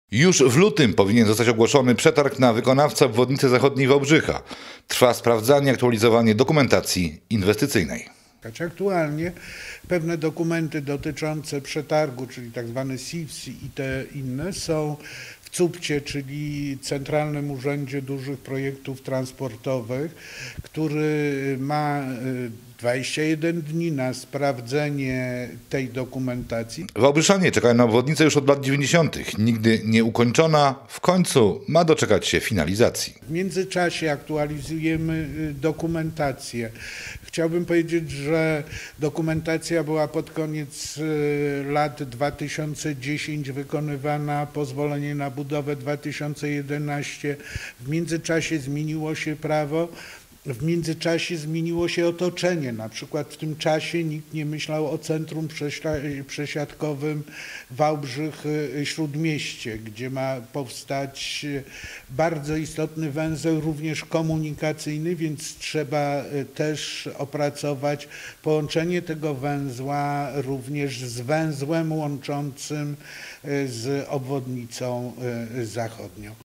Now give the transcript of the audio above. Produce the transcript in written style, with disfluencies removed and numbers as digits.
Już w lutym powinien zostać ogłoszony przetarg na wykonawcę obwodnicy zachodniej Wałbrzycha. Trwa sprawdzanie, aktualizowanie dokumentacji inwestycyjnej. Aktualnie pewne dokumenty dotyczące przetargu, czyli tak zwane CIFS i te inne, są w CUPC-cie, czyli Centralnym Urzędzie Dużych Projektów Transportowych, który ma 21 dni na sprawdzenie tej dokumentacji. Wałbrzyszanie czekają na obwodnicę już od lat 90. Nigdy nie ukończona, w końcu ma doczekać się finalizacji. W międzyczasie aktualizujemy dokumentację. Chciałbym powiedzieć, że dokumentacja była pod koniec lat 2010 wykonywana, pozwolenie na budowę 2011. W międzyczasie zmieniło się prawo. W międzyczasie zmieniło się otoczenie. Na przykład w tym czasie nikt nie myślał o centrum przesiadkowym Wałbrzych-Śródmieście, gdzie ma powstać bardzo istotny węzeł, również komunikacyjny, więc trzeba też opracować połączenie tego węzła również z węzłem łączącym z obwodnicą zachodnią.